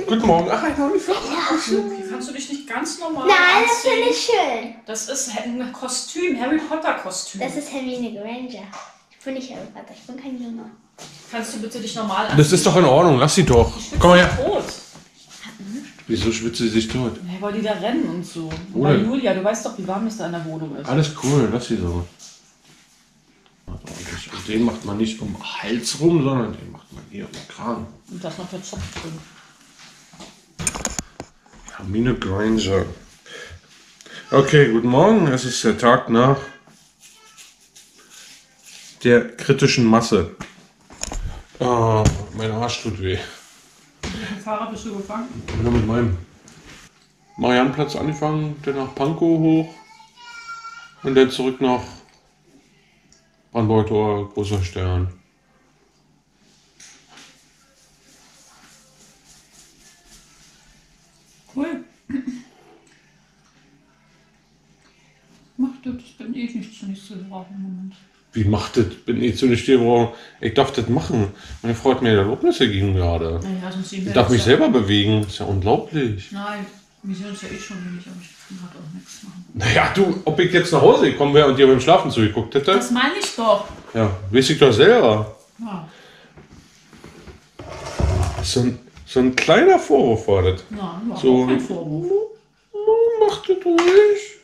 Guten Morgen. Ach, ich noch nicht Kannst du dich nicht ganz normal Nein, das anziehen? finde ich schön. Das ist ein Kostüm, Harry Potter Kostüm. Das ist Hermine Granger. Ich bin nicht Harry Potter, ich bin kein Junge. Kannst du bitte dich normal anziehen? Das ist doch in Ordnung, lass sie doch. Komm mal her. Tot. Wieso schwitzt sie sich tot? Ja, weil die da rennen und so. Wo Weil denn? Julia, du weißt doch, wie warm es da in der Wohnung ist. Alles cool, lass sie so. Und den macht man nicht um den Hals rum, sondern den macht man hier um den Kragen. Und da ist noch der Zopf drin. Hermine Granger. Okay, guten Morgen. Es ist der Tag nach der kritischen Masse. Oh, mein Arsch tut weh. Mit dem Fahrrad bist du gefangen? Ich bin mit meinem Mariannplatz angefangen, dann nach Pankow hoch und dann zurück nach Brandenburger Tor, Großer Stern. Cool. Mach das, bin eh nicht zu nichts zu brauchen im Moment. Wie macht das? Bin ich zu nicht brauchen. Ich darf das machen. Meine Frau hat mir Erlaubnisse gegeben gerade. Naja, sonst sehen wir Ich darf das mich ja. selber bewegen. Das ist ja unglaublich. Nein, wir sehen uns ja eh schon wenig, aber ich kann gerade auch nichts machen. Naja, du, ob ich jetzt nach Hause gekommen wäre und dir beim Schlafen zugeguckt hätte? Das meine ich doch. Ja, weiß ich doch selber. Ja, So ein kleiner Vorwurf war das. ja, So. auch kein Vorwurf. Mach das ruhig.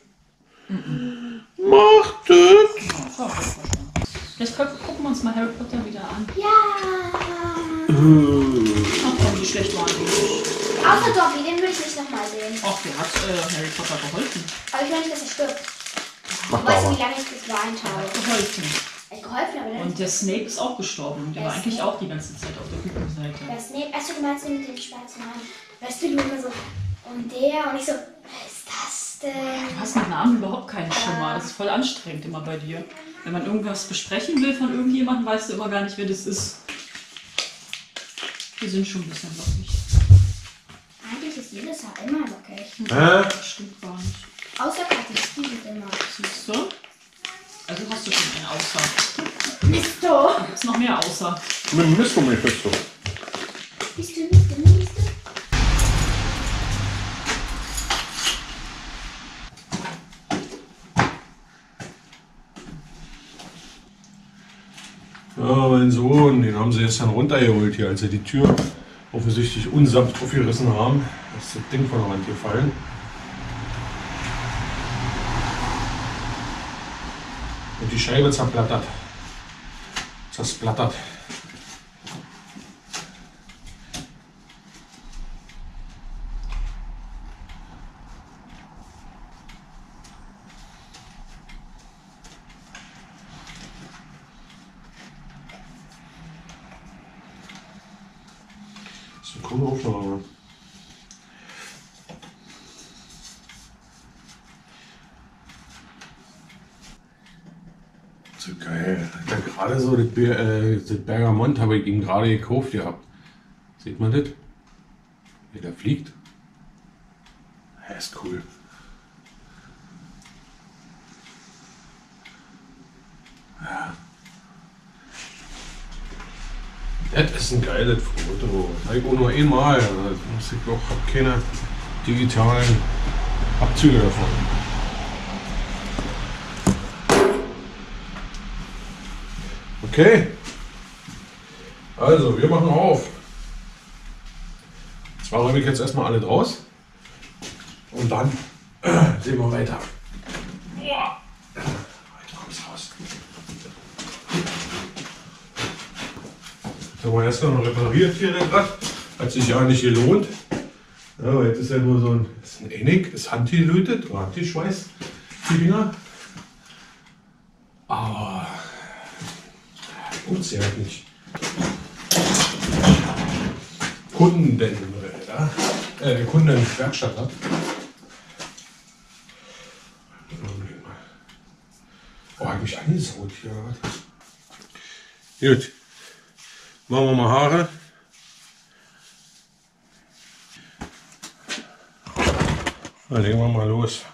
Mach das. Ja, ist auch verstanden. Jetzt gucken wir uns mal Harry Potter wieder an. Ja. Ach komm, wie schlecht waren die nicht. Außer Dobby, den will ich nicht nochmal sehen. Ach, der hat Harry Potter geholfen. Aber ich will nicht, dass er stirbt. Mach Weißt du, aber. wie lange ich geweint habe? Geholfen. Er hat geholfen, aber dann Und der Snape ist auch gestorben. Der Der war eigentlich Snape? auch die ganze Zeit auf der guten Seite. das neben. Achso, du meinst den mit den schwarzen Haaren. Weißt du, du immer so. Und der. Und ich so, wer ist das denn? Du hast mit Namen überhaupt keinen Schimmer. Das ist voll anstrengend immer bei dir. Wenn man irgendwas besprechen will von irgendjemandem, weißt du immer gar nicht, wer das ist. Wir sind schon ein bisschen lockig. Eigentlich ist jedes Haar immer lockig. Das stimmt gar nicht. Außer Kathi, die sind immer. Siehst du? Also hast du schon einen Außer. Bist du? Da gibt's noch mehr Außer. Mit dem Mistgummi-Pesto. Bist du nicht der Nächste? Ja, mein Sohn, den haben sie jetzt dann runtergeholt hier, als sie die Tür offensichtlich unsanft aufgerissen haben. Da ist das Ding von der Wand gefallen. Und die Scheibe zersplattert. Das ist eine coole Aufnahme. So geil. Ja, gerade so das Bergamont habe ich ihm gerade gekauft gehabt. Sieht man das? Wie der fliegt? Ja, ist cool. Ja. Das ist ein geiles Foto. Das habe ich auch nur einmal. Also, das muss ich auch, habe keine digitalen Abzüge davon. Okay. Also, wir machen auf. Zwar räume ich jetzt erstmal alle draus. Und dann sehen wir weiter. Boah. Weiter kommt's raus. Das haben wir erst noch repariert hier gerade. Hat sich ja nicht gelohnt. Ja, jetzt ist ja nur so ein, ist ein Enig, ist handgelötet oder handgeschweißt, die Dinger. Aber gut, sie halt nicht. Kundenwerkstatt hat. Oh, hab ich mich angesaut hier. Gut. Machen wir mal Haare. Dann legen wir mal los.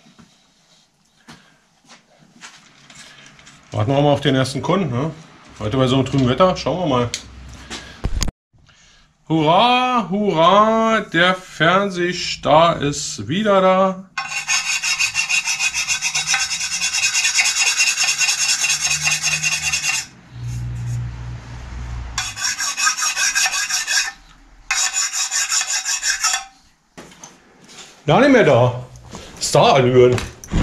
Warten wir mal auf den ersten Kunden. Ne? Heute bei so einem trüben Wetter. Schauen wir mal. Hurra, hurra, der Fernsehstar ist wieder da. Gar nicht mehr da. Starallüren.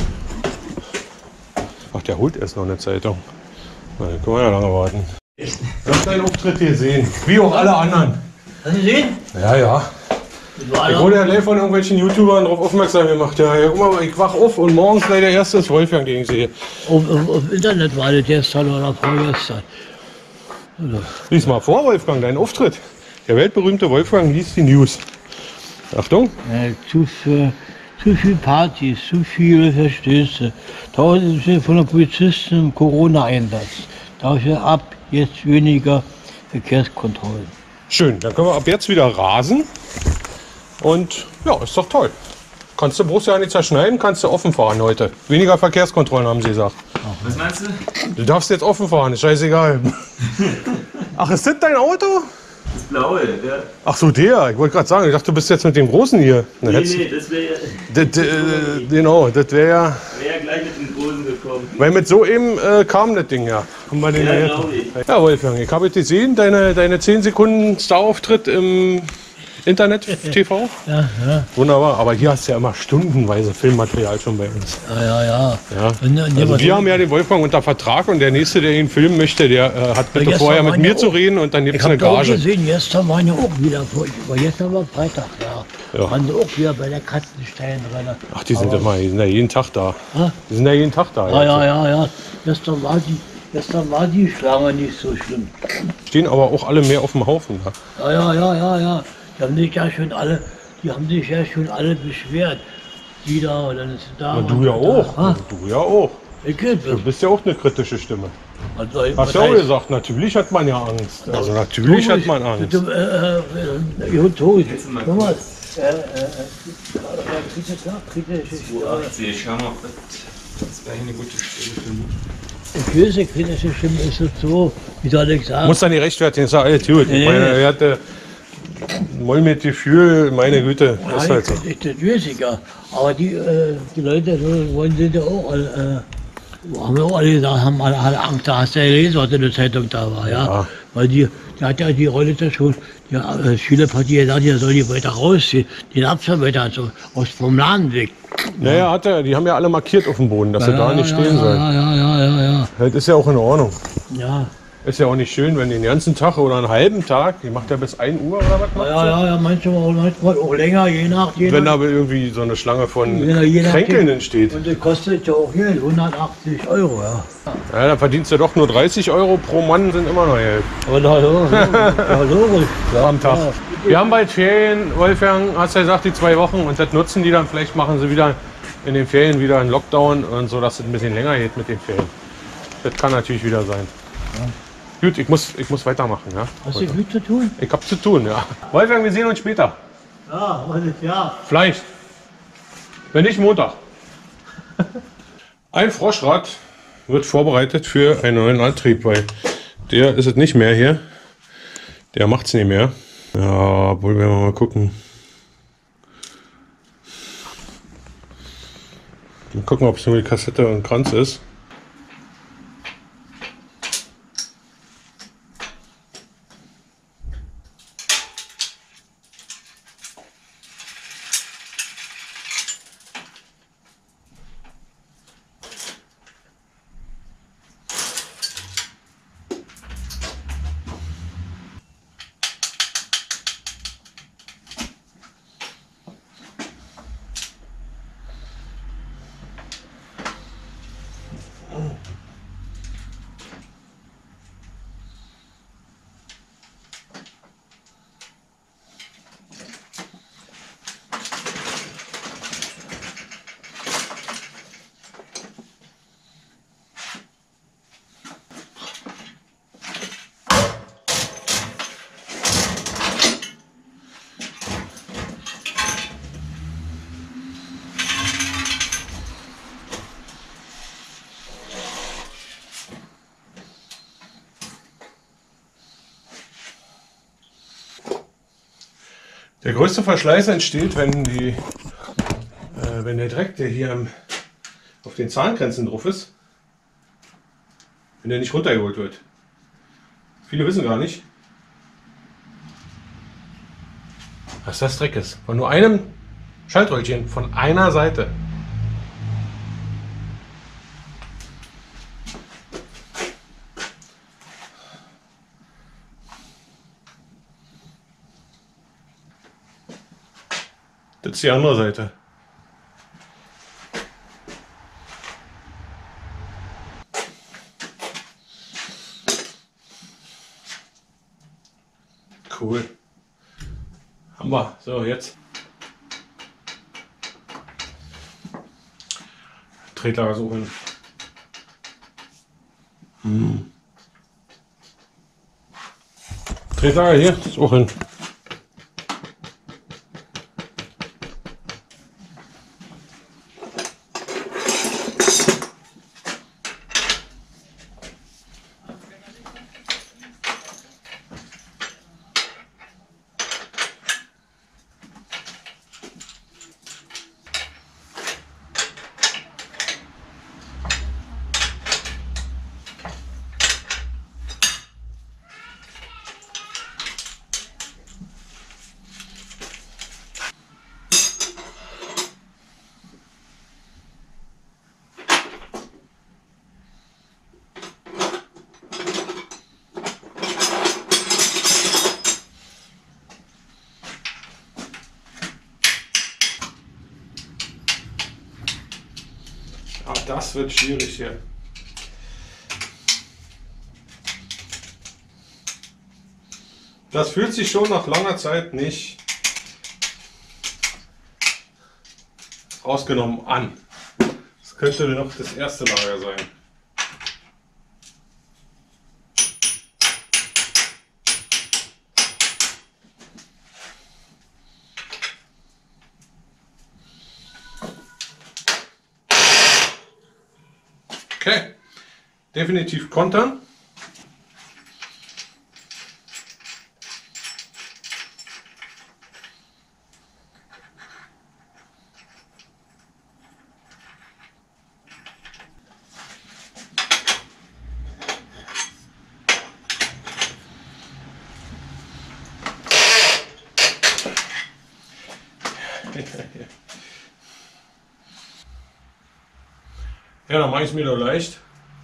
Ach, der holt erst noch eine Zeitung. Na, dann können wir ja lange warten. Ich hab deinen Auftritt gesehen. Wie auch alle anderen. Hast du gesehen? Ja, ja. Ich wurde ja live von irgendwelchen YouTubern darauf aufmerksam gemacht. Ja, guck mal, ich wach auf und morgens gleich der erste ist Wolfgang, den ich sehe. Auf Internet war das gestern oder vorgestern. Lies mal vor, Wolfgang, deinen Auftritt. Der weltberühmte Wolfgang liest die News. Achtung. Zu viel Partys, zu viele Verstöße. Tausende von der Polizisten im Corona-Einsatz. Dafür ab jetzt weniger Verkehrskontrollen. Schön, dann können wir ab jetzt wieder rasen. Und ja, ist doch toll. Brauchst du ja nicht zerschneiden, kannst du offen fahren heute. Weniger Verkehrskontrollen, haben sie gesagt. Was meinst du? Du darfst jetzt offen fahren, ist scheißegal. Ach, ist das dein Auto? Das blaue, ja. Ach so, der. Ich wollte gerade sagen, ich dachte, du bist jetzt mit dem Großen hier. Na, Nee, das wäre genau, das wäre ja... ja gleich mit dem Großen gekommen. Weil mit so eben kam das Ding ja. Haben wir den Ja, ja, glaube ich. ja, Wolfgang, ich habe jetzt gesehen, deine 10 Sekunden Star-Auftritt im Internet-TV. Ja, ja. Wunderbar, aber hier hast du ja immer stundenweise Filmmaterial schon bei uns. Ja. Ja. Und Also wir haben ja den Wolfgang unter Vertrag und der Nächste, der ihn filmen möchte, der hat bitte gestern vorher mit waren mir ja zu auch- reden und dann gibt Ich es eine habe auch Gage. gesehen, gestern waren ja auch wieder, gestern war Freitag, ja. Ja. Waren sie auch wieder bei der Katzenstein drin. Ach, die sind ja jeden Tag da. Ah? Die sind ja jeden Tag da. Ja. Gestern war die Schlange nicht so schlimm. Stehen aber auch alle mehr auf dem Haufen da. Ja. Die haben sich ja schon alle beschwert. Die da, und dann ist sie da. Und du und ja da. auch. Ah, Du ja auch. ich kenn Du das. bist ja auch eine kritische Stimme. Also, Hast du auch gesagt, natürlich hat man ja Angst. Also natürlich hat man Angst. Thomas, Schau mal, das wäre eine gute Stelle für mich. kritische Stimme ist es so, wie soll ich sagen? Muss dann nicht rechtfertigen, ist ja alles gut. Ich meine, er hatte mal mit Gefühl, meine Güte, ist halt so. Das weiß ich ja. Aber die Leute wollen sind ja auch haben ja auch alle gesagt, haben alle Angst, da hast du ja gelesen, was in der Zeitung da war, ja. Ja. Weil die hat ja die Rolle da schon, die Schülerpartie gesagt, die soll die weiter raus, den Abstand weiter, so vom Laden weg. Naja, die haben ja alle markiert auf dem Boden, dass sie da nicht stehen sollen. Ja. Das ist ja auch in Ordnung. Ja, Ist ja auch nicht schön, wenn den ganzen Tag oder einen halben Tag, die macht ja bis 1 Uhr oder was macht sie? ja, manchmal auch länger, je nach. Wenn da irgendwie so eine Schlange von je nach- Kränkelnden steht. Und das kostet ja auch Geld, 180 €, ja. Ja, da verdienst du doch nur 30 € pro Mann, sind immer noch Geld. Aber ja, logisch. Ja, Am Tag. Ja. Wir haben bald Ferien, Wolfgang, hast ja gesagt, die 2 Wochen und das nutzen die dann, vielleicht machen sie wieder in den Ferien wieder einen Lockdown und so, dass es ein bisschen länger geht mit den Ferien. Das kann natürlich wieder sein. Gut, ich muss weitermachen, ja. Hast du gut zu tun? Ich hab zu tun, ja. Wolfgang, wir sehen uns später. Ja, ja. Vielleicht. Wenn nicht, Montag. Ein Froschrad wird vorbereitet für einen neuen Antrieb, weil der ist es nicht mehr hier. Der macht's nicht mehr. Ja, obwohl wir mal gucken. Mal gucken, ob es nur die Kassette und Kranz ist. Der größte Verschleiß entsteht, wenn der Dreck, der hier auf den Zahngrenzen drauf ist, wenn der nicht runtergeholt wird. Viele wissen gar nicht, was das Dreck ist. Von nur einem Schaltröllchen, von einer Seite. Das ist die andere Seite. Cool. Haben wir. So, jetzt. Tretlager suchen. Tretlager hier, suchen. Das wird schwierig hier. Das fühlt sich schon nach langer Zeit nicht rausgenommen an. Das könnte noch das erste Lager sein. Okay, definitiv kontern. Ja, dann mache ich es mir doch leicht.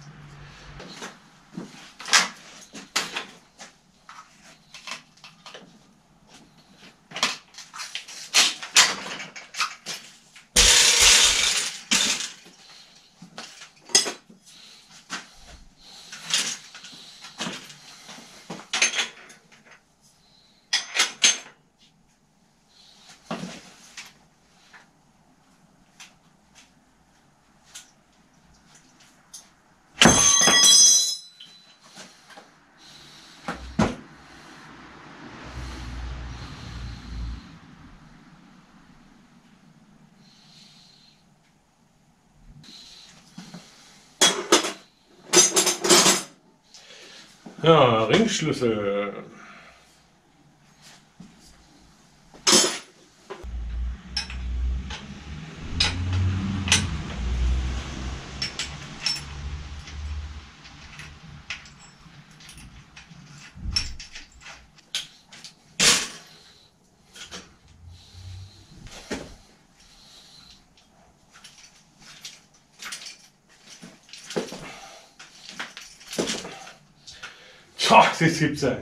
Ja, Ringschlüssel. Tja, das gibt's ja.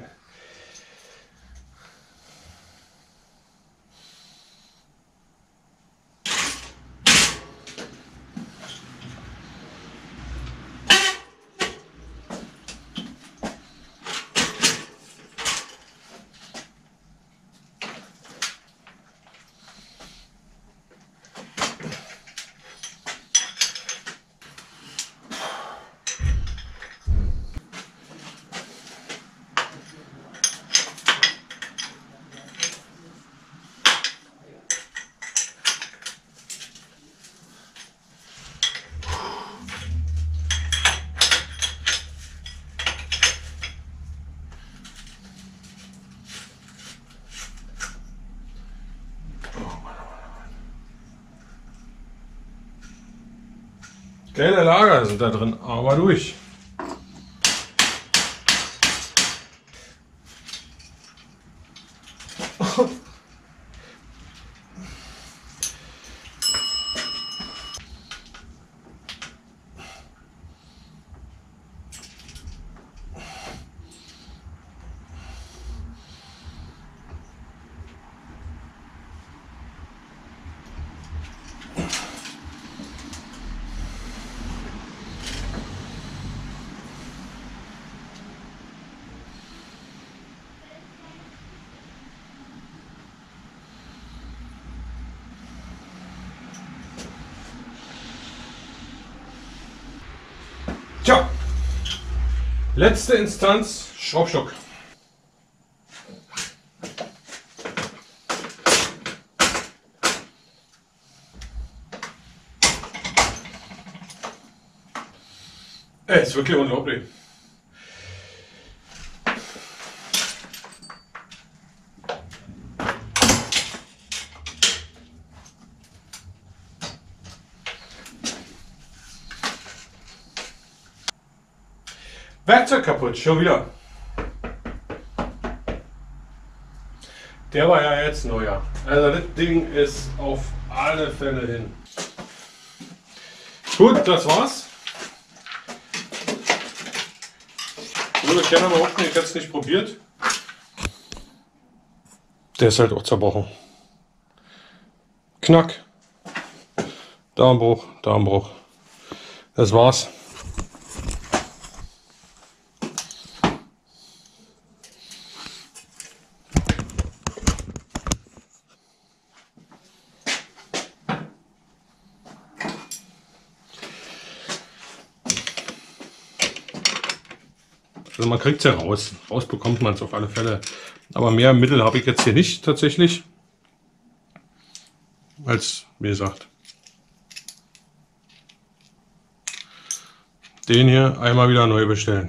Geile Lager sind da drin, aber durch. Tja, letzte Instanz, Schraubstock. Ist wirklich unglaublich. Werkzeug kaputt, schon wieder. Der war ja jetzt neuer. Also das Ding ist auf alle Fälle hin. Gut, das war's. Würde ich gerne behaupten, ich hätte es nicht probiert. Der ist halt auch zerbrochen. Knack. Darmbruch, Darmbruch. Das war's. Also man kriegt es ja raus. Raus bekommt man es auf alle Fälle. Aber mehr Mittel habe ich jetzt hier nicht tatsächlich. Als, wie gesagt, den hier einmal wieder neu bestellen.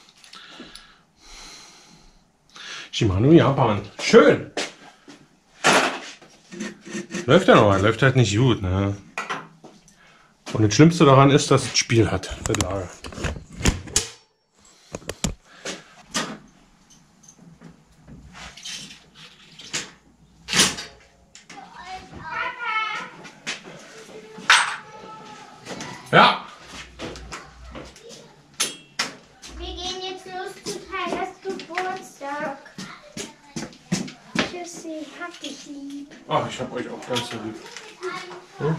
Shimano Japan. Schön! Läuft ja noch, läuft halt nicht gut. Ne? Und das Schlimmste daran ist, dass es Spiel hat, das Lager. Ja. Wir gehen jetzt los zu Tyler's Geburtstag. Tschüssi, hab dich lieb. Ach, ich hab euch auch ganz so lieb. Hm?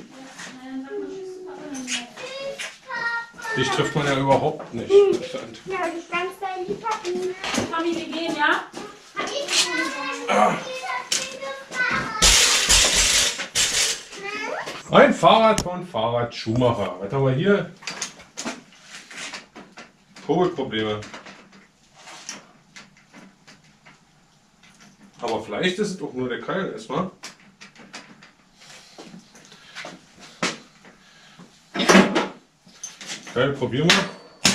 Dich trifft man ja überhaupt nicht. Ja, ich ganz dein lieb, Papi. Mami, wir gehen, ja? Hab ich Ein Fahrrad von Fahrrad Schumacher. Was haben wir hier? Kurbelprobleme. Aber vielleicht ist es doch nur der Keil erstmal. Keil probieren wir.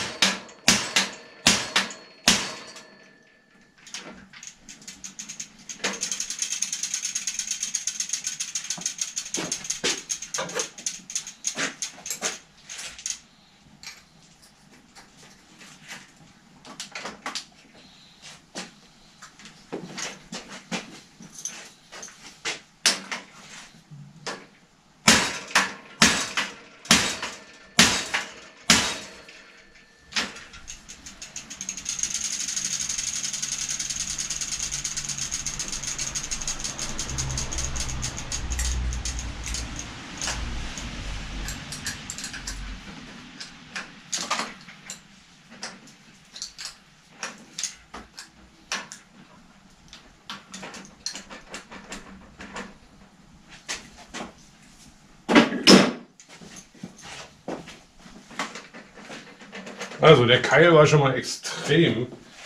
Also der Keil war schon mal extrem.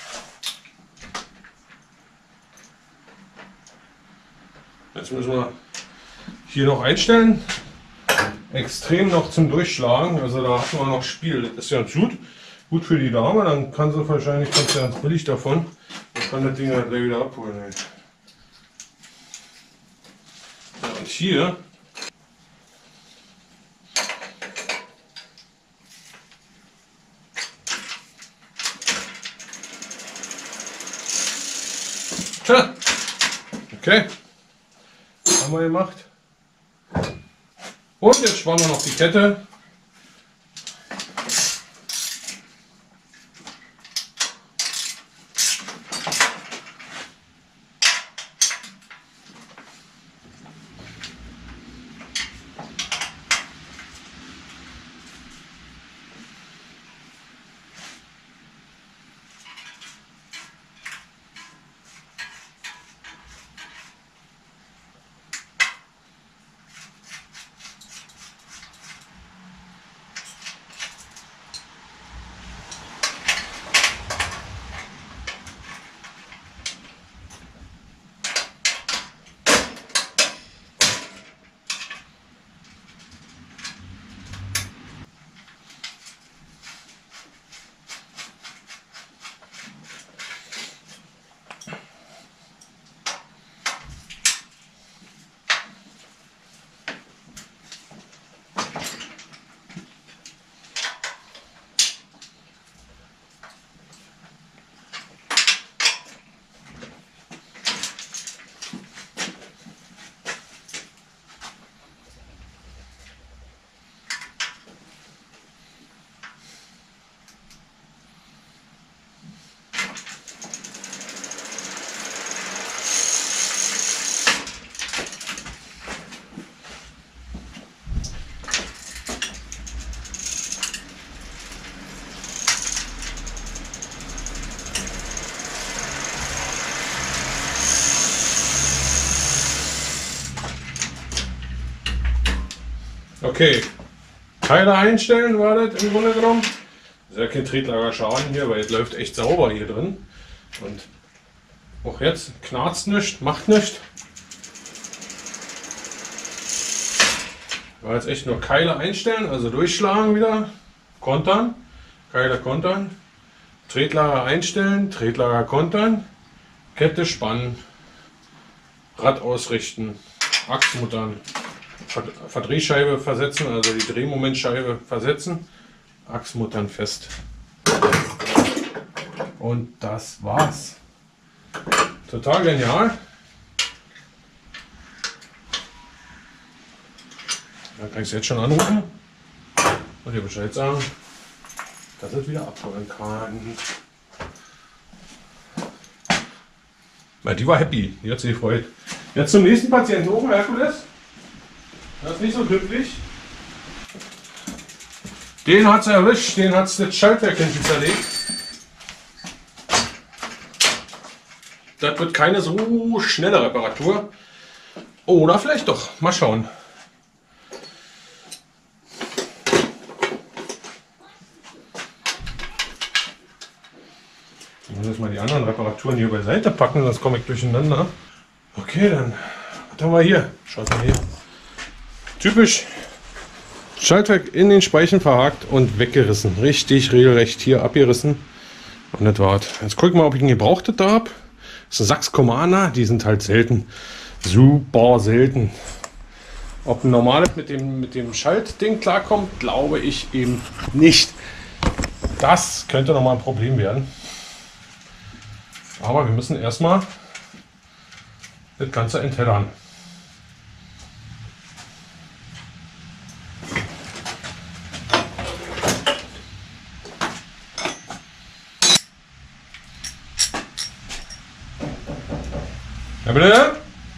Jetzt müssen wir hier noch einstellen. Extrem noch zum Durchschlagen. Also da hatten wir noch Spiel. Das ist ja gut. Gut für die Dame. Dann kann sie wahrscheinlich ganz billig davon. Dann kann das Ding halt gleich wieder abholen. Ja, und hier Tja. Okay. Haben wir gemacht. Und jetzt spannen wir noch die Kette. Okay, Teile einstellen war das im Grunde genommen. Das ist ja kein Tretlager Schaden hier, weil es läuft echt sauber hier drin. Und auch jetzt knarzt nichts, macht nichts. War jetzt echt nur Keile einstellen, also durchschlagen wieder, kontern, Keile kontern, Tretlager einstellen, Tretlager kontern, Kette spannen, Rad ausrichten, Achsmuttern. Verdrehscheibe versetzen, also die Drehmomentscheibe versetzen, Achsmuttern fest. Und das war's. Total genial. Dann kann ich es jetzt schon anrufen und ihr Bescheid sagen, dass es wieder abholen kann. Weil die war happy, die hat sich gefreut. Jetzt zum nächsten Patienten hoch, Herkules. Das ist nicht so glücklich. Den hat es erwischt, den hat es das Schaltwerk hinten zerlegt. Das wird keine so schnelle Reparatur. Oder vielleicht doch. Mal schauen. Ich muss jetzt mal die anderen Reparaturen hier beiseite packen, sonst komme ich durcheinander. Okay, dann. Was haben wir hier? Schaut mal hier. Typisch Schaltwerk in den Speichen verhakt und weggerissen. Richtig regelrecht hier abgerissen. Und das war's. Jetzt gucken wir mal, ob ich einen gebrauchtes da habe. Das ist ein Sachs Commander, die sind halt selten. Super selten. Ob ein normales mit dem Schaltding klarkommt, glaube ich eben nicht. Das könnte nochmal ein Problem werden. Aber wir müssen erstmal das Ganze enthellern. Ja, bitte?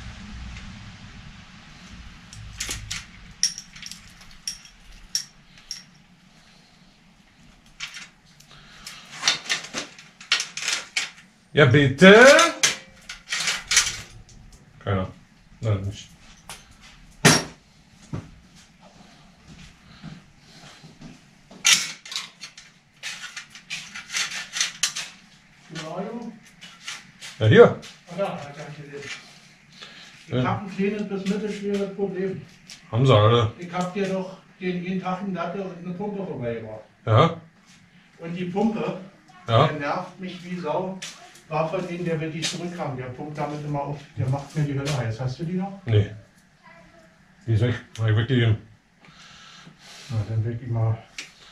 Ja, bitte? Keiner. Nein, nicht. Ja, hier. Ich habe ein kleines bis mittelschweres Problem. Haben sie alle. Ich habe dir doch jeden Tag eine Latte und eine Pumpe vorbeigebracht. Ja. Und die Pumpe, Ja. der nervt mich wie Sau. War von denen, der will die zurückhaben. Der pumpt damit immer auf. Der macht mir die Hölle heiß. Hast du die noch? Nee. Die ist weg. Hab ich weggegeben. Na, dann will ich mal.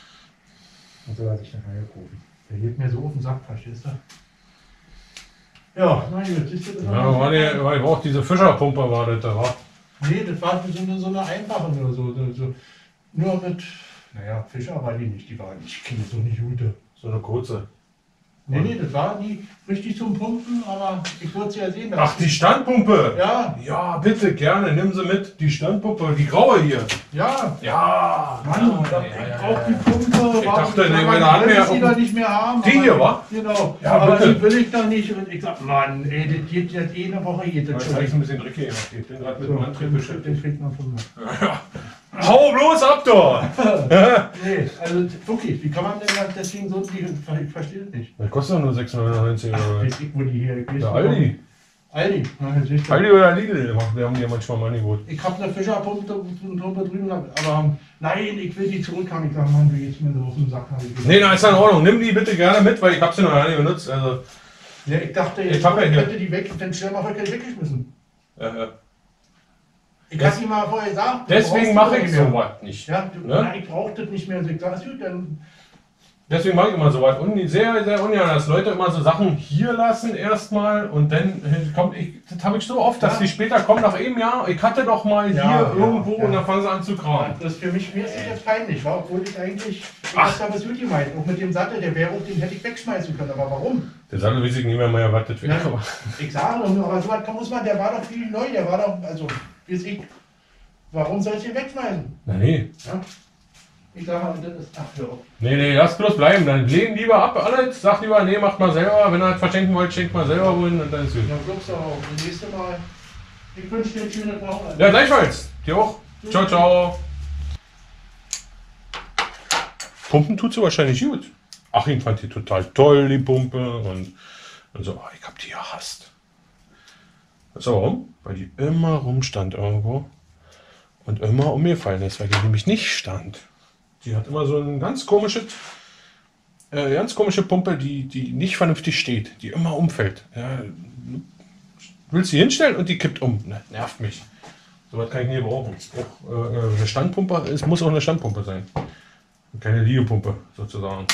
Und so lasse ich nachher kaufen. Der geht mir so auf den Sack, verstehst du? Ja, na gut, siehst du das? Ja, war auch diese Fischerpumpe war das da, war. Nee, das war so eine einfache nur so. Nur mit, naja, Fischer war die nicht, die war nicht, ich kenne so eine gute. So eine kurze. Nee, das war nie richtig zum Pumpen, aber ich wollte sie ja sehen. dass- Ach, die Standpumpe! Ja, Ja, bitte, gerne, nimm sie mit. Die Standpumpe, die graue hier. ja. Ja, Mann, ja, ich brauch die Pumpe. Ich dachte, nee, meine hat mir ja die auch- doch nicht mehr haben. Die aber- hier, wa? Genau. Ja, aber bitte. die will ich doch nicht. Und ich sag, Mann, ey, das geht jetzt jede Woche geht das Das schon. ist ein bisschen dreckig gemacht. Ich bin gerade mit dem Antrieb Den beschäftigt. kriegt man von mir. Hau bloß ab, da! Nee, also wirklich, wie kann man denn das Ding so, ich verstehe das nicht. Das kostet doch nur 6,99 oder Weiß ich, wo die hier, ich weiß Der nicht, Aldi. Aldi, na, das ist Aldi oder Lidl, wir haben die ja manchmal mal Angebot. Ich habe eine Fischerpumpe drüben, aber nein, ich will die zurückhaben. Ich sage, Mann, du gehst mir so auf den Sack. Nee, na, ist ja in Ordnung. Nimm die bitte gerne mit, weil ich habe sie noch gar nicht benutzt. Also, Ja, ich dachte, Ich ich hab ja hier- hätte die weg, dann stell mal heute weggeschmissen. äh, Ich kann die mal vorher sagen. deswegen mache ich sowas nicht. Ja, Ne? na, ich brauche das nicht mehr. Und ich sage, gut, dann. Deswegen mache ich immer sowas. Und sehr, sehr ungern, dass Leute immer so Sachen hier lassen erstmal und dann kommt das habe ich so oft, dass Ja. die später kommen nach einem Jahr, ich hatte doch mal Ja, hier ja, irgendwo ja. und dann fangen sie an zu kramen. Das ist für mich, mir ist das jetzt peinlich, wa? Obwohl ich eigentlich. Ach. Ich habe es gut gemeint. Auch mit dem Sattel, der wäre auch, den hätte ich wegschmeißen können. Aber warum? Der Sattel weiß ich nicht mehr erwartet wird. Ja, ich sage doch nur, aber sowas muss man, der war doch viel neu, der war doch, also, wie ich. Warum soll ich den wegschmeißen? Na nee. Ja? Ich sage mal, das ist. Ach, hör auf. Nee, lass bloß bleiben. Dann lehnen lieber ab alles. Sag lieber, nee, macht mal selber. Wenn ihr das verschenken wollt, schenkt mal selber wohin und dann ist gut. Ja, glaubst du auch. Das nächste Mal. Ich wünsche dir eine schöne Woche. Ja, gleichfalls. Dir auch. Ciao, ciao. Pumpen tut sie wahrscheinlich gut. Achim fand die total toll, die Pumpe. Und so, ich hab die gehasst. Weißt du warum? Weil die immer rumstand irgendwo. Und immer umgefallen ist, weil die nämlich nicht stand. Die hat immer so eine ganz komische Pumpe, die nicht vernünftig steht, die immer umfällt. Ja, du willst sie hinstellen und die kippt um. Ne, nervt mich. So was kann ich nie brauchen. Ich brauche eine Standpumpe, es muss auch eine Standpumpe sein. Und keine Liegepumpe sozusagen.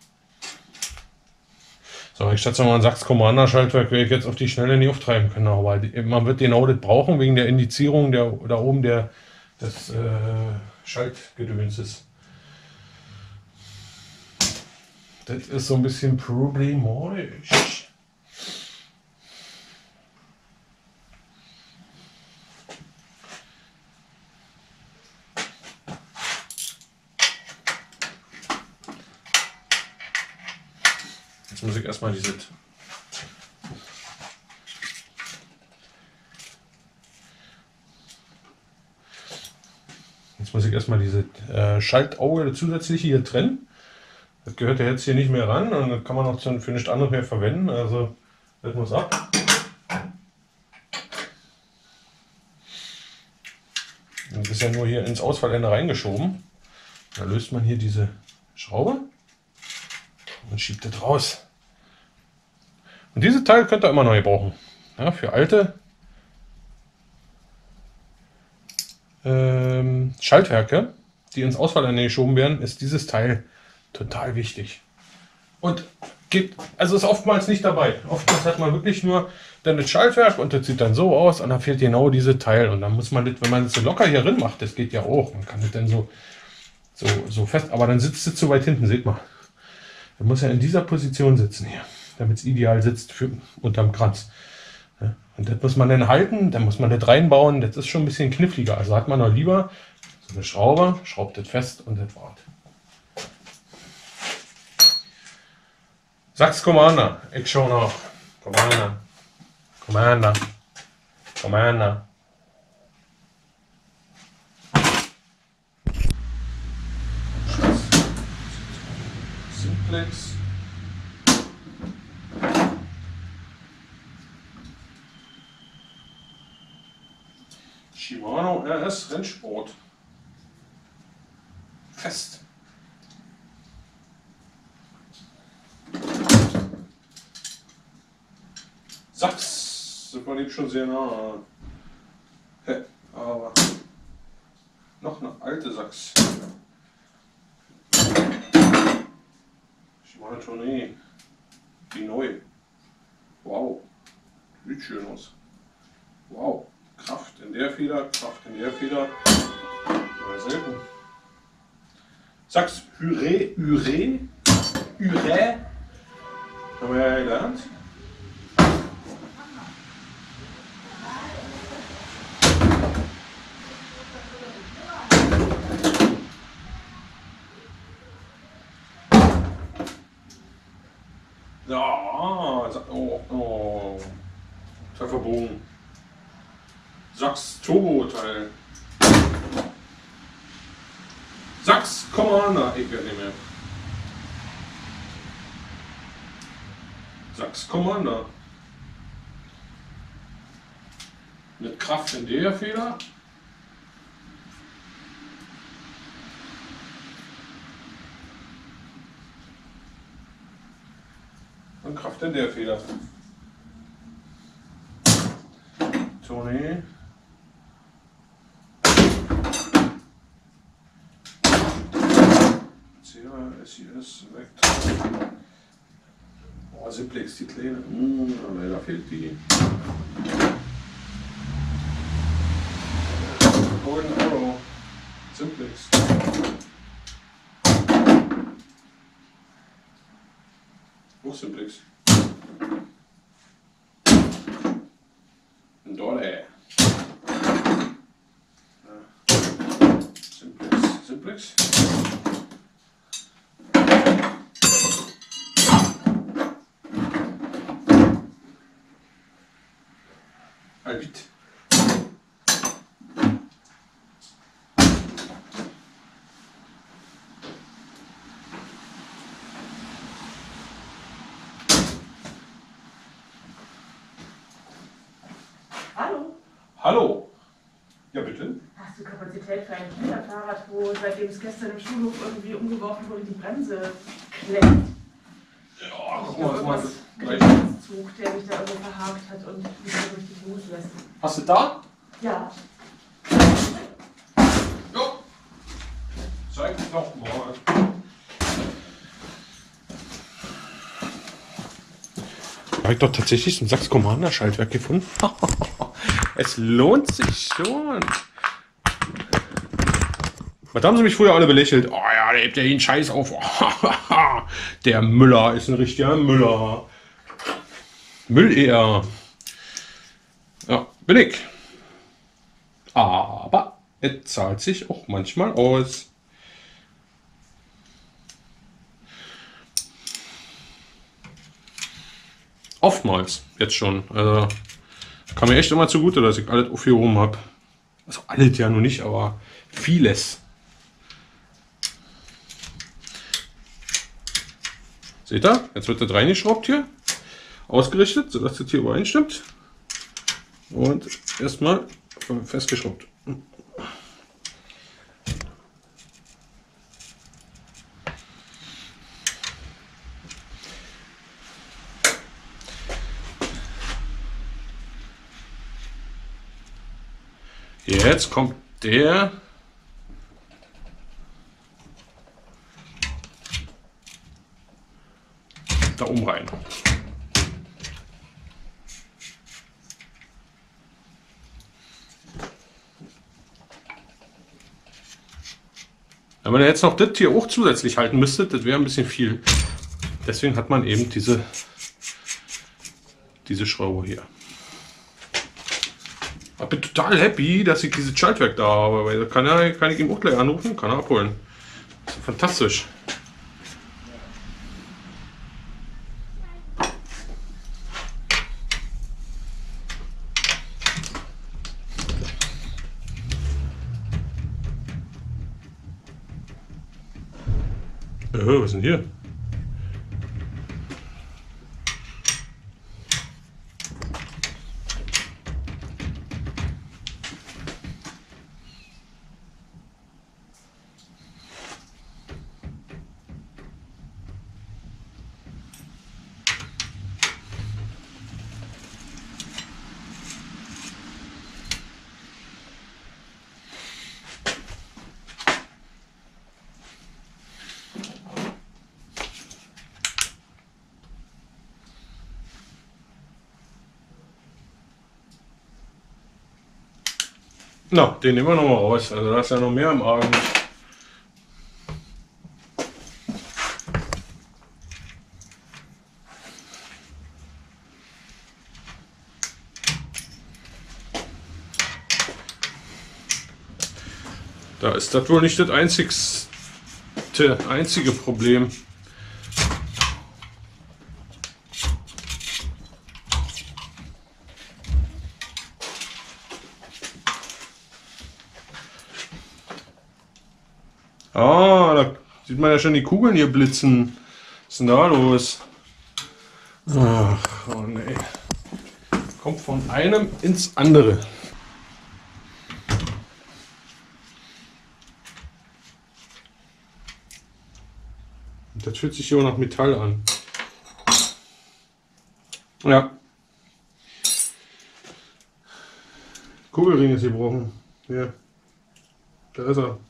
So, ich schätze mal, ein Sachs-Commander-Schaltwerk werde ich jetzt auf die Schnelle nicht auftreiben können. Aber man wird genau das brauchen, wegen der Indizierung da oben des Schaltgedönses. Das ist so ein bisschen problematisch. Jetzt muss ich erstmal diese Schaltauge zusätzliche hier trennen. Das gehört ja jetzt hier nicht mehr ran und das kann man auch für nichts anderes mehr verwenden. Also das muss ab. Das ist ja nur hier ins Ausfallende reingeschoben. Da löst man hier diese Schraube und schiebt das raus. Und dieses Teil könnt ihr immer neu brauchen. Ja, für alte Schaltwerke, die ins Ausfallende geschoben werden, ist dieses Teil total wichtig. Und also ist oftmals nicht dabei. Oftmals hat man wirklich nur dann das Schaltwerk und das sieht dann so aus und dann fehlt genau diese Teil. Und dann muss man das, wenn man das so locker hier drin macht, das geht ja auch. Man kann das dann so fest, aber dann sitzt es zu weit hinten, seht mal. Der muss ja in dieser Position sitzen hier, damit es ideal sitzt unterm Kranz. Ja, und das muss man dann halten, dann muss man das reinbauen, das ist schon ein bisschen kniffliger. Also hat man noch lieber so eine Schraube, schraubt das fest und das war's. Sachs Commander, ich schau noch. Commander. Simplex. Shimano RS Rennsport. Fest. Sachs, sind wir dem schon sehr nah. Aber noch eine alte Sachs. Shimano Tournee. Die neu. Wow. schön aus. Wow, Kraft in der Feder, Kraft in der Feder. War selten. Sachs Ürä. Haben wir ja gelernt. Ja, oh, Teil verbogen. Sachs Turbo-Teil. Sachs Commander. Ich werde nicht mehr. Sachs Commander. Mit Kraft in der Feder. Und Kraft in der Feder. Tony. SIS, Vector. Oh, Simplex, die Kleine. Leider fehlt die. Golden Arrow. Simplex. Wo ist Simplex? Dolle. Simplex. Albit. Hallo, Hallo. Ja, bitte. hast du Kapazität für ein Kinderfahrrad, wo seitdem es gestern im Schulhof irgendwie umgeworfen wurde, die Bremse klemmt? Ja, guck Ich habe mal, irgendwas mit gleich. dem Zug, der mich da irgendwo verhakt hat und mich da richtig loslässt. Hast du da? Ja, Ja. Zeig doch mal. Habe ich doch tatsächlich so ein Sachs Commander Schaltwerk gefunden. Es lohnt sich schon. Was haben sie mich früher alle belächelt? Oh ja, der hebt ja jeden Scheiß auf. Der Müller ist ein richtiger Müller. Müll eher. Ja, bin ich. Aber es zahlt sich auch manchmal aus. Oftmals, jetzt schon. Also kam mir echt immer zugute, dass ich alles aufgehoben habe. Also alles ja nur nicht, aber vieles. Seht ihr? Jetzt wird das reingeschraubt hier. Ausgerichtet, sodass das hier übereinstimmt. Und erstmal festgeschraubt. Jetzt kommt der da oben rein. Wenn man jetzt noch das hier auch zusätzlich halten müsste, das wäre ein bisschen viel. Deswegen hat man eben diese Schraube hier. Ich bin total happy, dass ich dieses Schaltwerk da habe, weil kann ich ihm auch gleich anrufen, kann er abholen. Das ist fantastisch. Was ist denn hier? Na, den nehmen wir noch mal raus. Also da ist ja noch mehr im Argen. Da ist das wohl nicht das einzige Problem. Ah, da sieht man ja schon die Kugeln hier blitzen. Was ist denn da los? Ach, oh nee. Kommt von einem ins andere. Das fühlt sich hier auch nach Metall an. Ja. Kugelring ist gebrochen. Hier. Da ist er.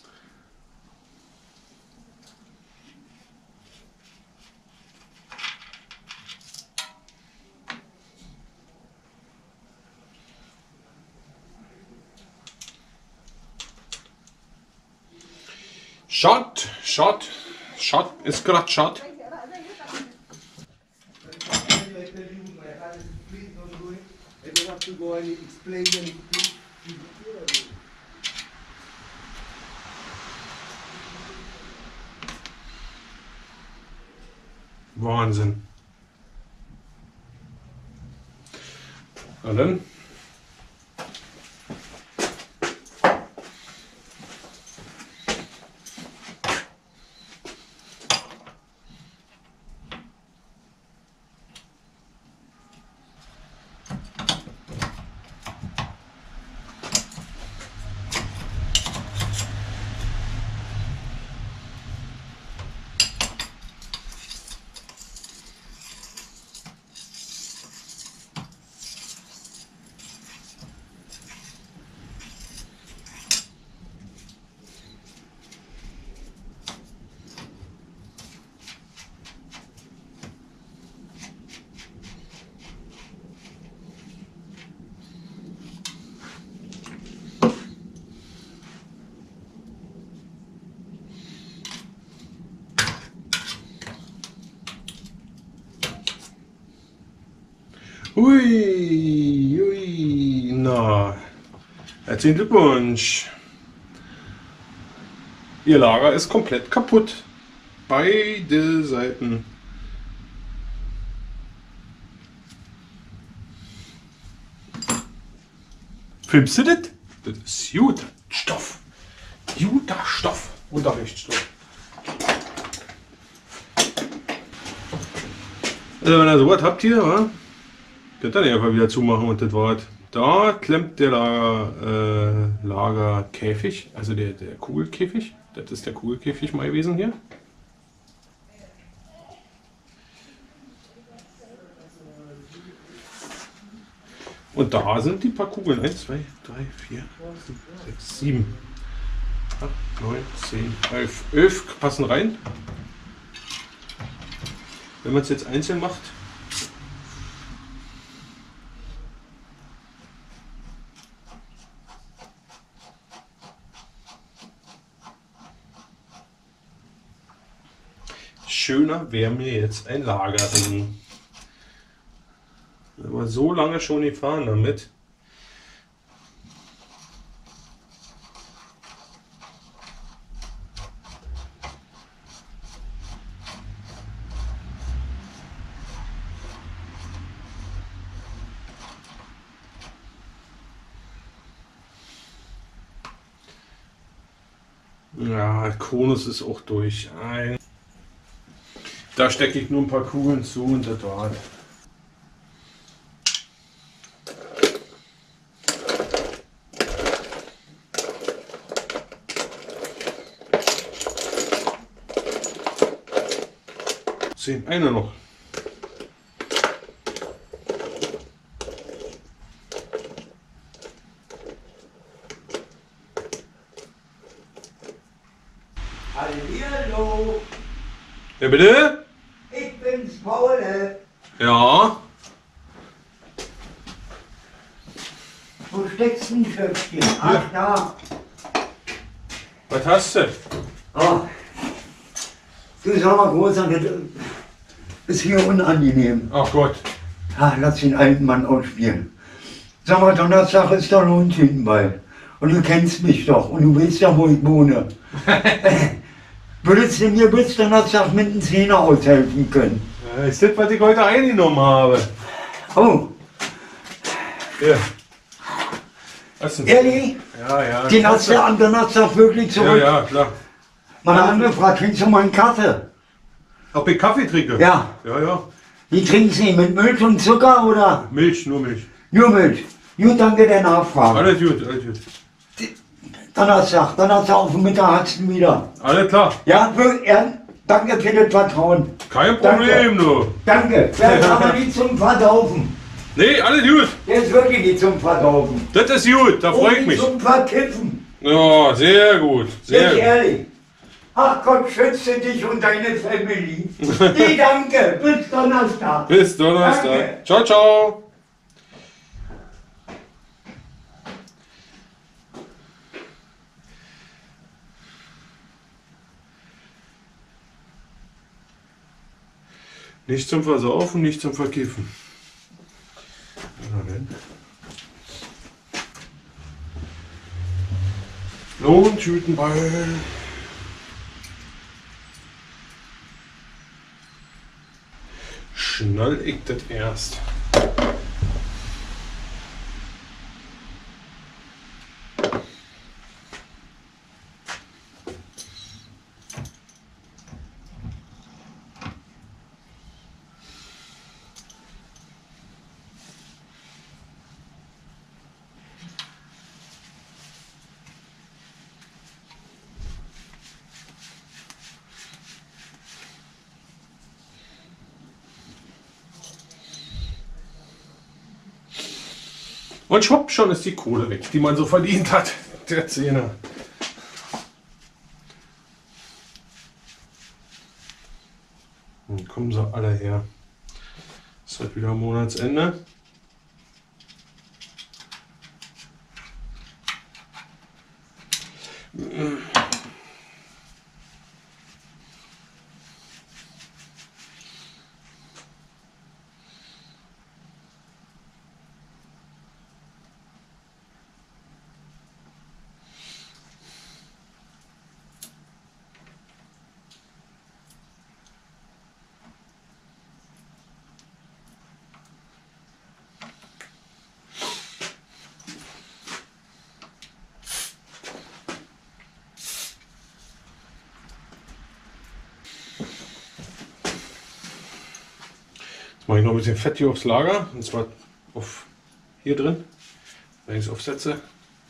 Shot ist gerade Shot. Wahnsinn. Na dann. Ui, na, herzlichen Glückwunsch. Ihr Lager ist komplett kaputt. Beide Seiten. Filmst du das? Das ist guter Stoff. Guter Stoff. Unterrichtsstoff. Also wenn ihr sowas habt hier, wa? Könnt ihr den einfach wieder zumachen und das war's. Da klemmt der Lagerkäfig, also der Kugelkäfig. Das ist der Kugelkäfig mal gewesen hier. Und da sind die paar Kugeln. 1, 2, 3, 4, 5, 6, 7, 8, 9, 10, 11. 11 passen rein. Wenn man es jetzt einzeln macht. Schöner wäre mir jetzt ein Lagerring. Aber so lange schon gefahren damit. Ja, Konus ist auch durch. Da stecke ich nur ein paar Kugeln zu und das war's. Einer noch. Hallihallo, Ja, bitte? ich bin's, Paul. Ja. Wo steckst du denn, Schöpfchen? Ach, da. Was hast du? Oh. Du sag mal, Großer, das ist hier unangenehm. Ach Gott. Lass den alten Mann ausspielen. Sag mal, Donnerstag ist doch Lohntütenball. Und du kennst mich doch und du weißt ja, wo ich wohne. Würdest du mir bis Donnerstag mit dem Zehner aushelfen können? Ist das, was ich heute eingenommen habe? Oh. Ja. Was denn? Ehrlich? Ja. Den hast du am Donnerstag wirklich zurück? Ja, klar. Meine andere Frage, trinkst du mal einen Kaffee? Ob ich Kaffee trinke? Ja. Ja. Wie trinkst du ihn? Mit Milch und Zucker oder? Milch, nur Milch. Nur Milch. Gut, danke der Nachfrage. Alles gut. Donnerstag auf dem Mittag hast du wieder. Alles klar. Ja, danke für das Vertrauen. Kein Problem, du. Danke. Der ist aber nicht zum Verdaufen. Nee, alles gut. Der ist wirklich nicht zum Verdaufen. Das ist gut, da freue ich mich. Zum Verkiffen. Ja, sehr gut. Sehr gut. Ehrlich. Ach Gott, schütze dich und deine Family. Nee, danke. Bis Donnerstag. Bis Donnerstag. Danke. Ciao, ciao. Nicht zum Versaufen, nicht zum Verkiffen. Na denn. Lohntütenball. Schnall ich das erst. Und schwupp, schon ist die Kohle weg, die man so verdient hat. Der Zehner. Dann kommen sie alle her. Es wird wieder Monatsende. Jetzt mache ich noch ein bisschen Fett hier aufs Lager, und zwar auf hier drin, wenn ich es aufsetze. Haben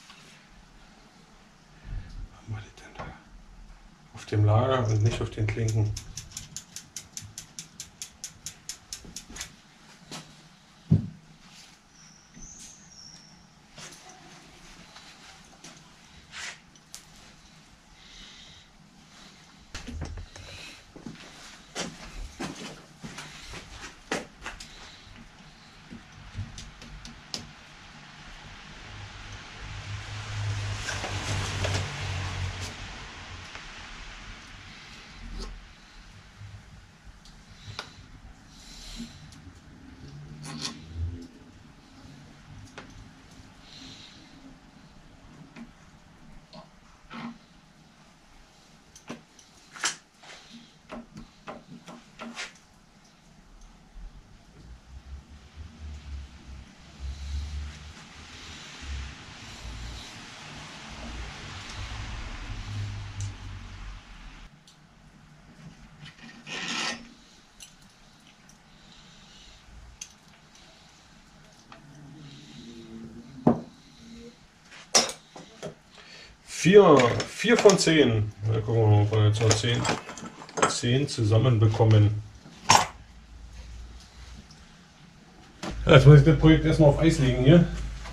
wir das denn da? Auf dem Lager und nicht auf den Klinken. Vier von 10. Mal gucken, ob wir jetzt noch 10 zusammenbekommen. Ja, jetzt muss ich das Projekt erstmal auf Eis legen hier.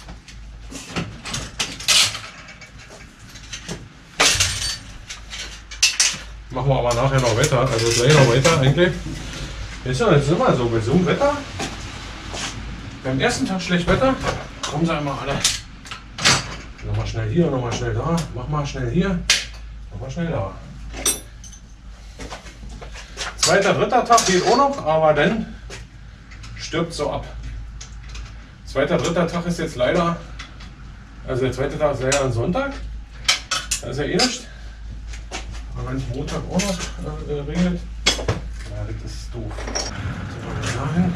Machen wir aber nachher noch weiter, also gleich noch weiter eigentlich. Ist ja jetzt immer so, bei so einem Wetter. Beim ersten Tag schlecht Wetter, kommen sie einmal alle Nochmal schnell hier, nochmal schnell da. Mach mal schnell hier, mach mal schnell da. Zweiter, dritter Tag geht auch noch, aber dann stirbt so ab. Zweiter, dritter Tag ist jetzt leider, also der zweite Tag ist leider ein Sonntag. Da ist ja eh nichts. Aber wenn es Montag auch noch regnet, ja, das ist doof. So, dahin.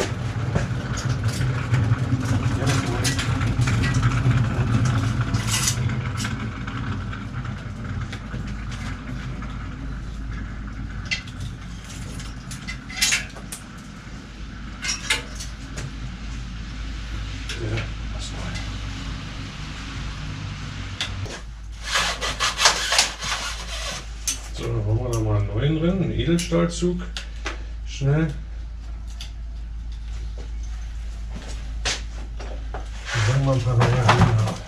Ja, so, dann haben wir da mal einen neuen drin, einen Edelstahlzug. Schnell. Dann sagen wir ein paar neue Hände ab.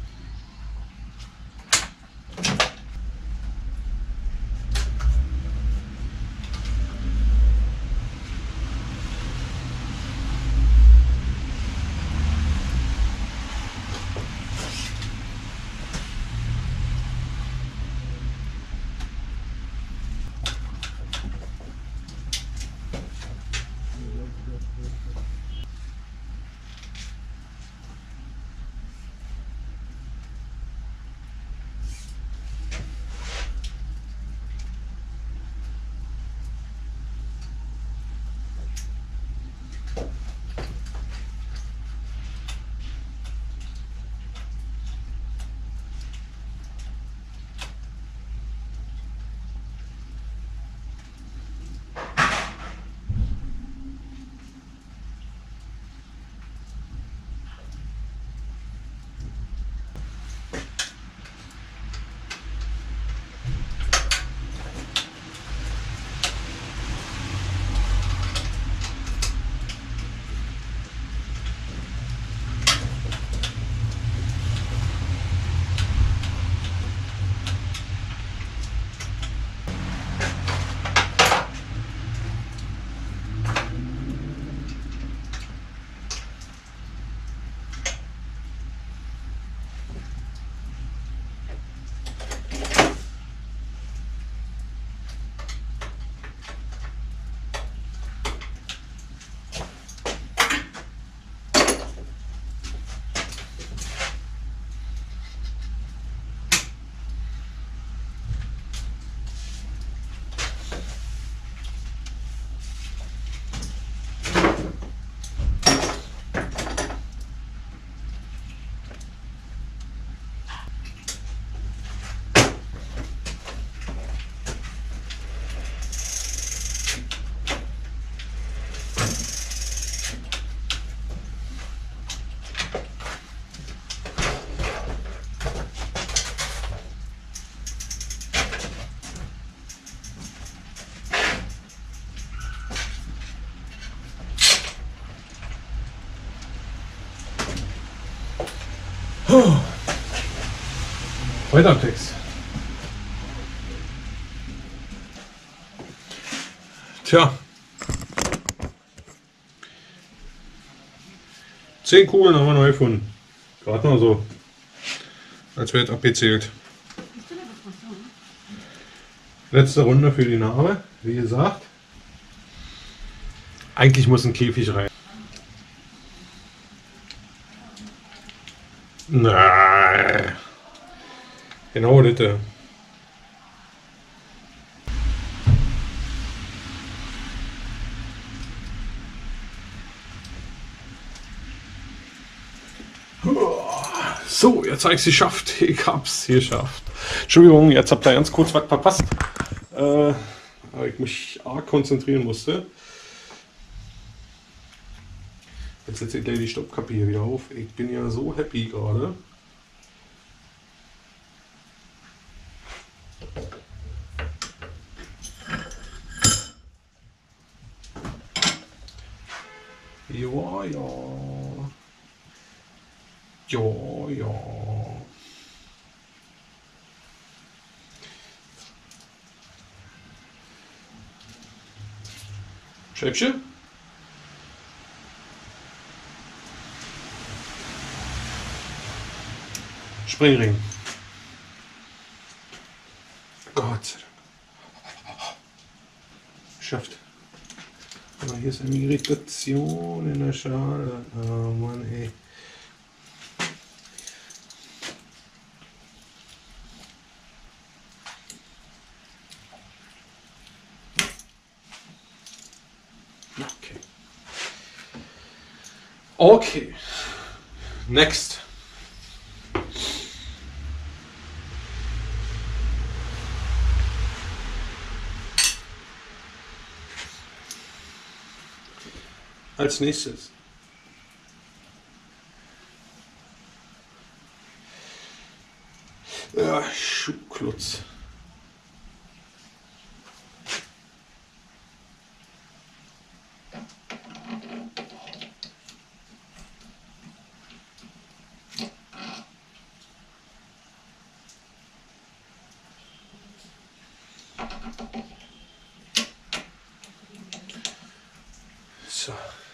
Weiter im Text. Tja. 10 Kugeln haben wir neu gefunden. Gerade mal so. Als wird abgezählt. Letzte Runde für die Narbe. Wie gesagt. Eigentlich muss ein Käfig rein. Nein. Genau das. So, jetzt habe ich es geschafft. Ich hab's geschafft. Entschuldigung, jetzt habt ihr ganz kurz was verpasst. Weil ich mich arg konzentrieren musste. Jetzt setze ich gleich die Stoppkappe hier wieder auf. Ich bin ja so happy gerade. Ja, ja. Ja, ja. Schäppchen? Springring. Gott sei Dank. Geschafft. Aber hier ist eine Irritation in der Schale. Oh Mann, ey. Okay. Okay. Next. Als nächstes. Ja, Schuhklotz. So.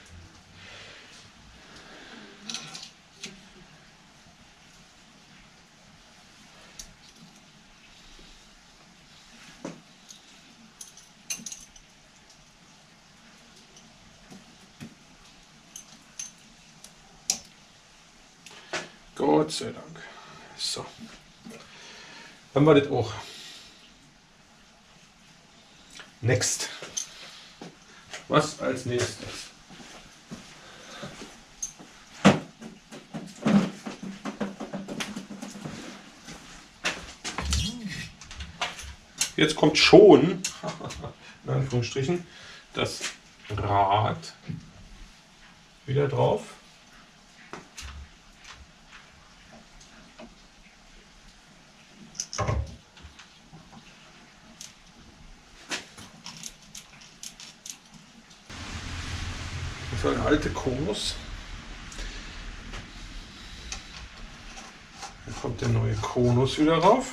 Gott sei Dank. So. Haben wir das auch. Next. Was als nächstes? Jetzt kommt schon, in Anführungsstrichen, das Rad wieder drauf. Das war der alte Konus. Dann kommt der neue Konus wieder rauf.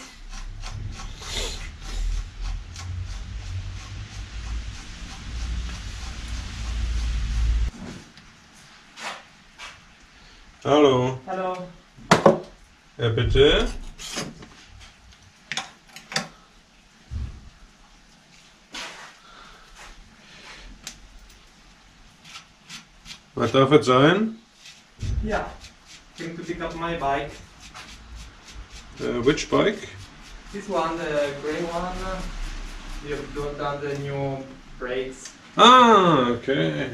Hallo. Hallo. Ja, bitte. Was darf es sein? Yeah. Came to pick up my bike. Which bike? This one, the grey one. We have got done the new brakes. Ah, okay.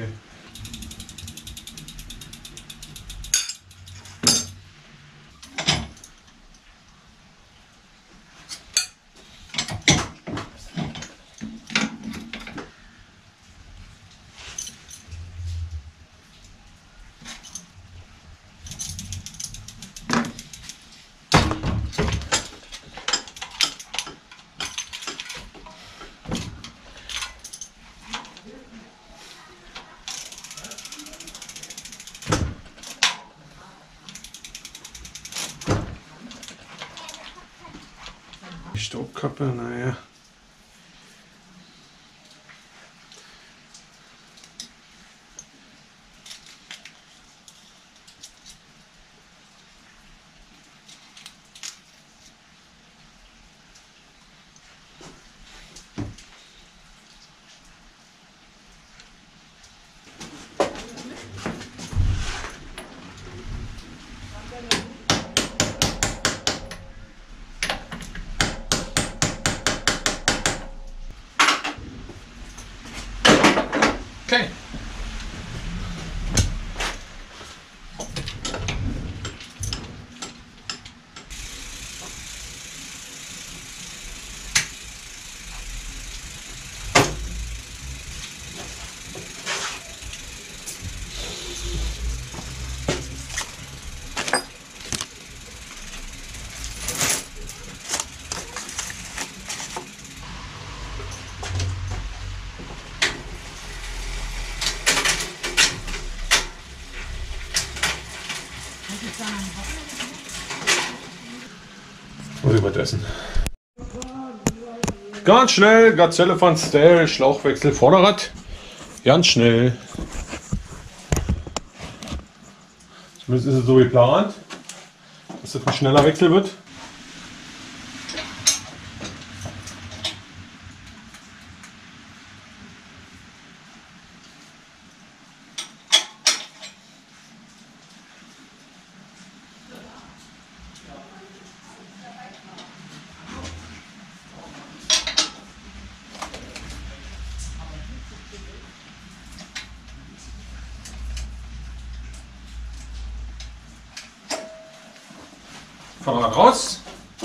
Die Staubkappe, naja. Okay. Muss ich was essen. Ganz schnell, Gazelle von Stell, Schlauchwechsel, Vorderrad. Ganz schnell. Zumindest ist es so geplant. dass das ein schneller Wechsel wird. Vorderrad raus.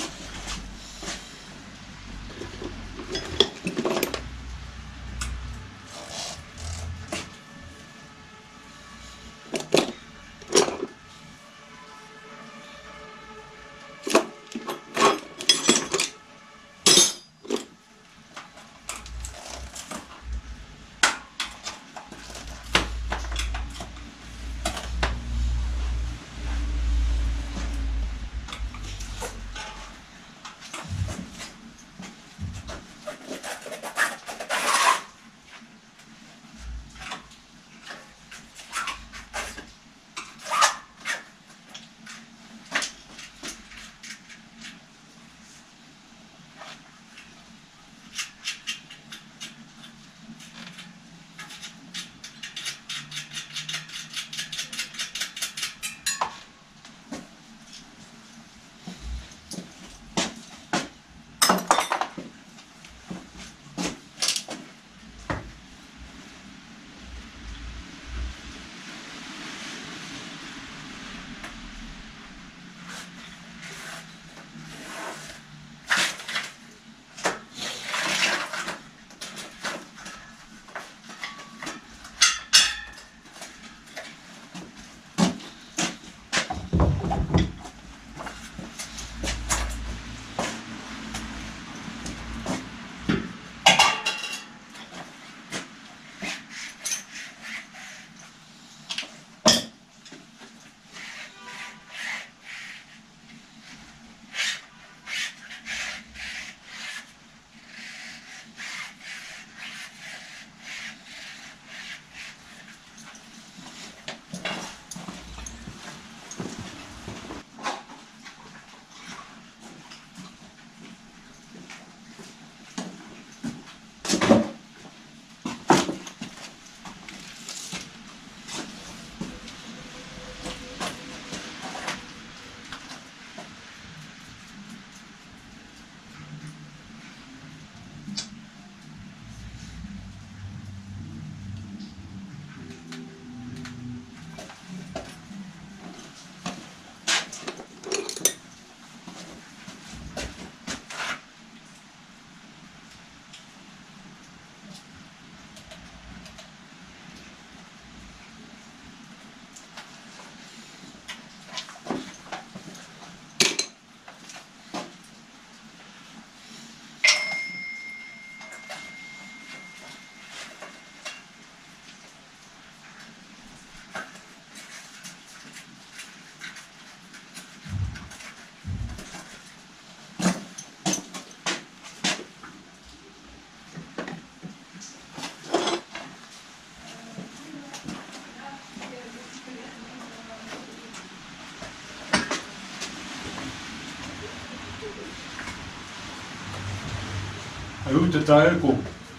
Gute Teil, guck.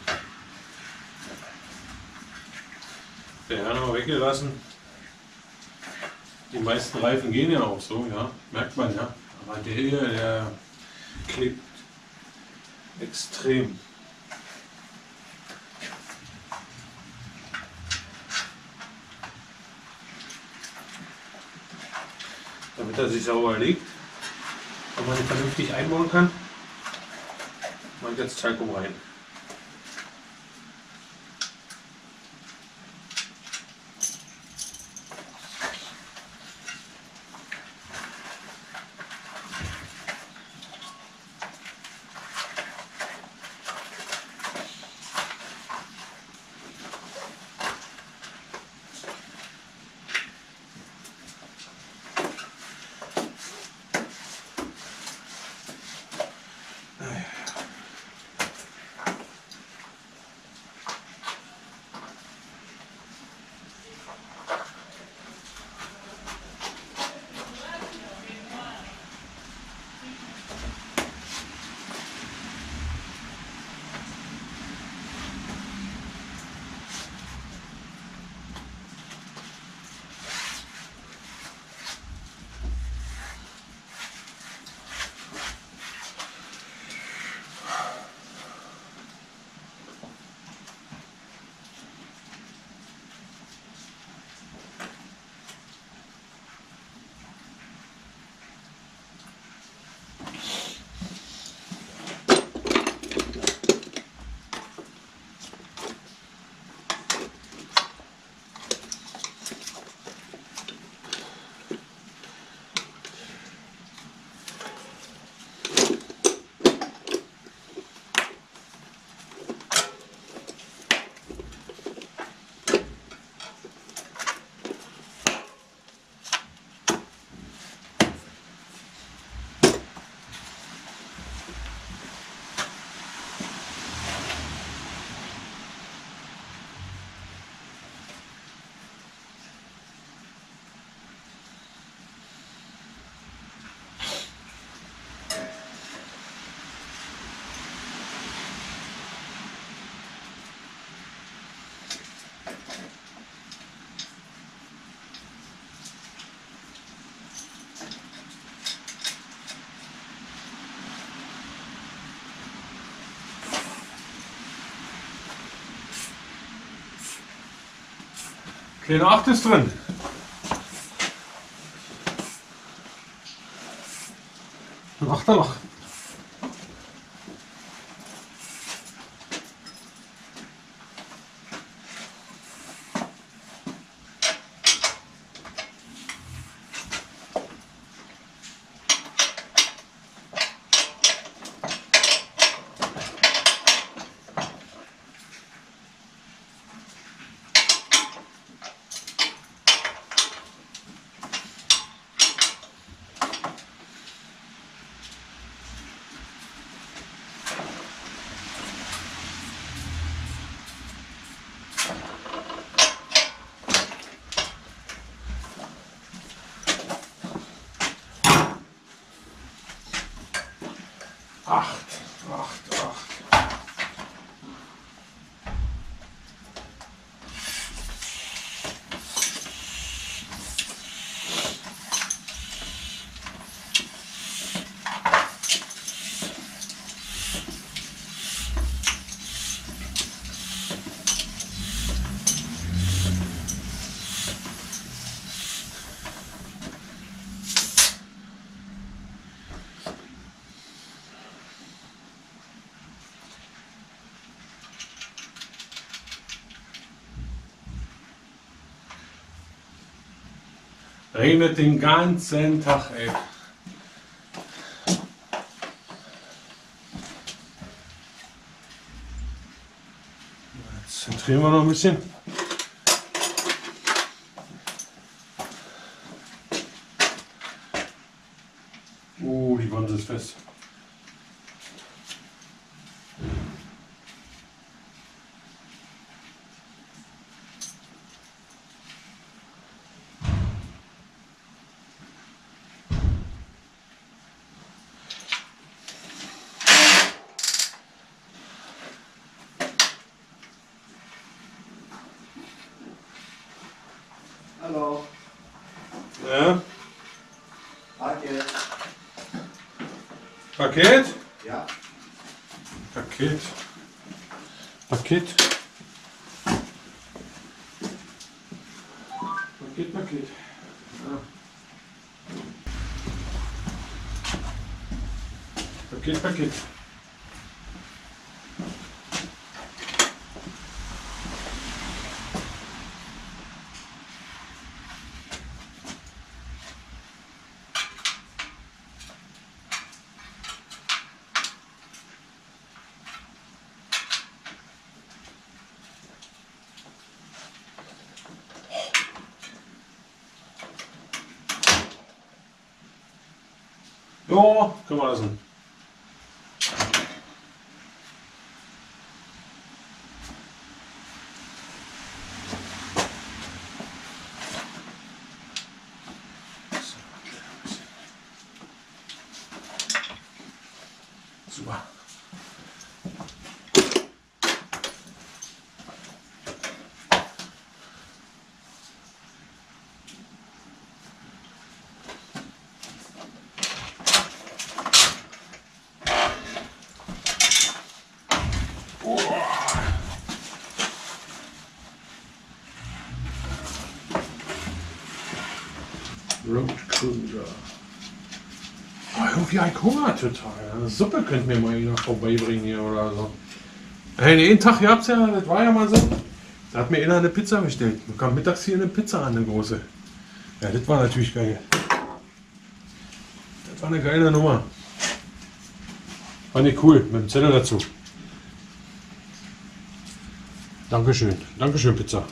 Der Herr noch weggelassen. Die meisten Reifen gehen ja auch so, ja. Merkt man ja. Aber der hier, der klebt extrem. Damit er sich sauber legt und man ihn vernünftig einbauen kann. Und jetzt Talkum rein. Kleine 8 ist drin. Ein 8er Loch. Regnet den ganzen Tag, ey. Jetzt zentrieren wir noch ein bisschen. Oh, die Wand ist fest. Hallo. Ja. Paket. Paket? Ja. Paket. Paket. Paket, Paket. Ja. Paket, Paket. Ja, können wir lassen. Super. Road Cruiser. Oh, irgendwie habe ich Hunger total. Eine Suppe könnt mir mal wieder vorbeibringen hier oder so. Hey, den Tag gab's ja, das war ja mal so. Da hat mir einer eine Pizza bestellt. Da kam mittags hier eine Pizza an, eine große. Ja, das war natürlich geil. Das war eine geile Nummer. Fand ich cool, mit dem Zettel dazu. Dankeschön. Dankeschön, Pizza.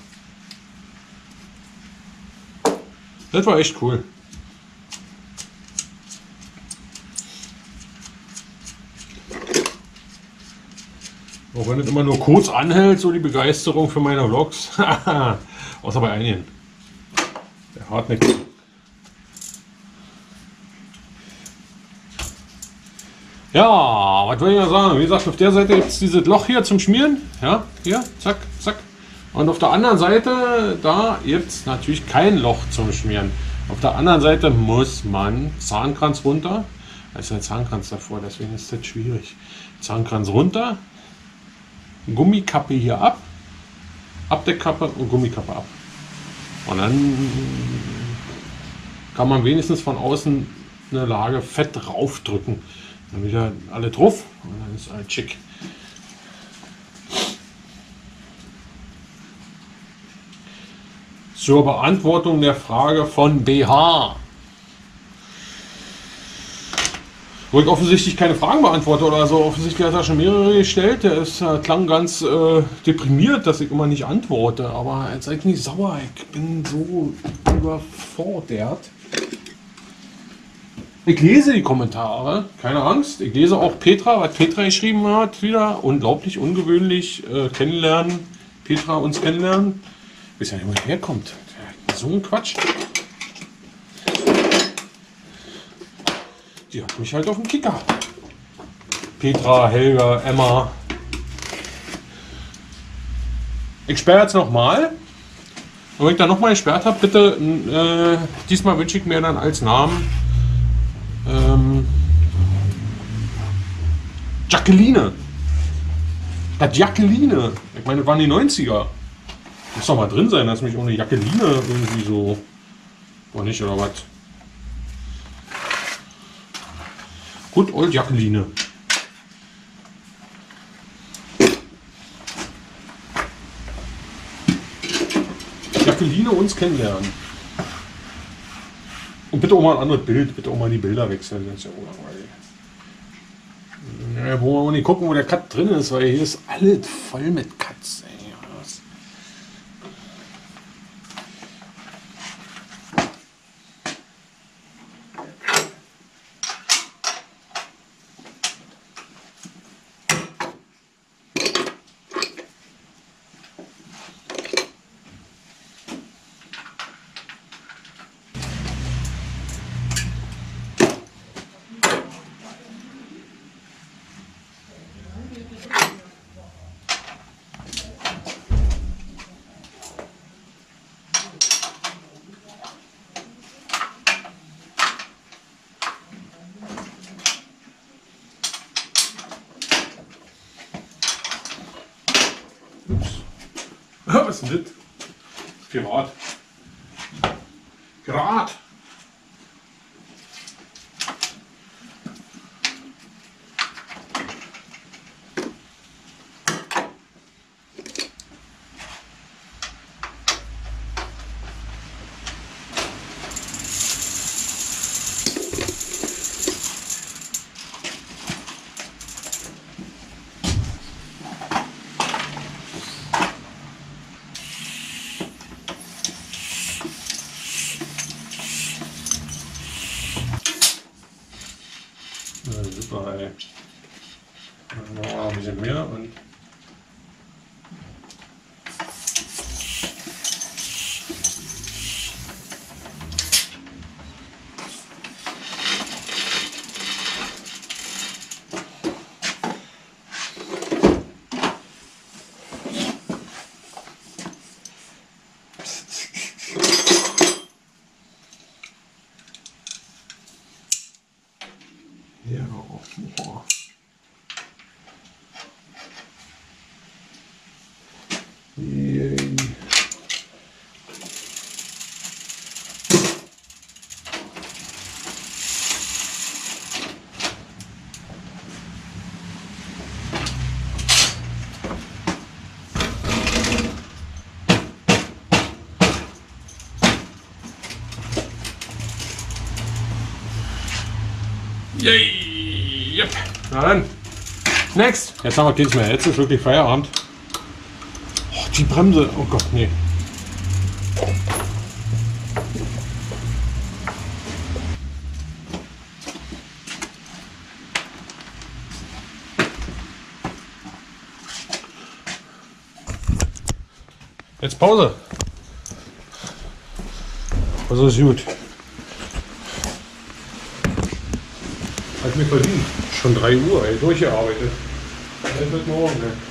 Das war echt cool. Auch wenn es immer nur kurz anhält, so die Begeisterung für meine Vlogs. Außer bei einigen. Der Hartnick. Ja, was will ich noch sagen? Wie gesagt, auf der Seite gibt es dieses Loch hier zum Schmieren. Ja, hier, zack, zack. Und auf der anderen Seite, da gibt es natürlich kein Loch zum Schmieren. Auf der anderen Seite muss man Zahnkranz runter. Da ist ein Zahnkranz davor, deswegen ist das schwierig. Zahnkranz runter, Gummikappe hier ab, Abdeckkappe und Gummikappe ab. Und dann kann man wenigstens von außen eine Lage Fett draufdrücken. Dann wieder alle drauf und dann ist alles schick. Zur Beantwortung der Frage von BH. Wo ich offensichtlich keine Fragen beantworte oder so. Offensichtlich hat er schon mehrere gestellt. Der ist, klang ganz deprimiert, dass ich immer nicht antworte. Aber jetzt seid nicht sauer. Ich bin so überfordert. Ich lese die Kommentare. Keine Angst. Ich lese auch Petra, was Petra geschrieben hat. Wieder unglaublich ungewöhnlich. Kennenlernen. Petra uns kennenlernen. Ich weiß ja nicht, wo er herkommt. So ein Quatsch. Die hat mich halt auf dem Kicker. Petra, Helga, Emma. Ich sperre jetzt nochmal. Und wenn ich dann nochmal gesperrt habe, bitte, diesmal wünsche ich mir dann als Namen Jacqueline. Das Jacqueline. Ich meine, das waren die 90er. Muss doch mal drin sein, dass mich ohne Jacqueline irgendwie so. Oder nicht, oder was? Good old Jacqueline. Jacqueline uns kennenlernen. Und bitte auch mal ein anderes Bild, bitte auch mal die Bilder wechseln. Das ist ja langweilig. Ja, wo wir nicht gucken, wo der Cut drin ist, weil hier ist alles voll mit Cuts. Ey. Was ist denn das? Pirat. Pirat. Super, ey. Noch ein bisschen mehr und ja, boah. Yay. Yay! Yep. Na dann. Next. Jetzt haben wir nichts mehr. Jetzt ist wirklich Feierabend. Oh, die Bremse. Oh Gott, nee. Jetzt Pause. Also ist gut. Hat mir verdient. Schon 3 Uhr, ey, durchgearbeitet. Das wird morgen, ey.